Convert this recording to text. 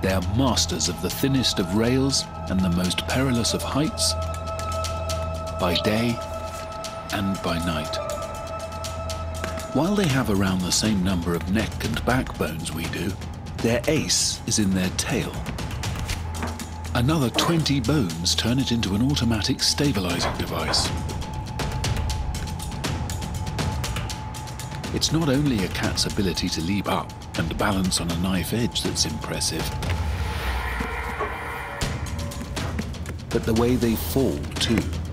They are masters of the thinnest of rails and the most perilous of heights, by day and by night. While they have around the same number of neck and back bones we do, their ace is in their tail. Another 20 bones turn it into an automatic stabilizing device. It's not only a cat's ability to leap up and balance on a knife edge that's impressive, but the way they fall too.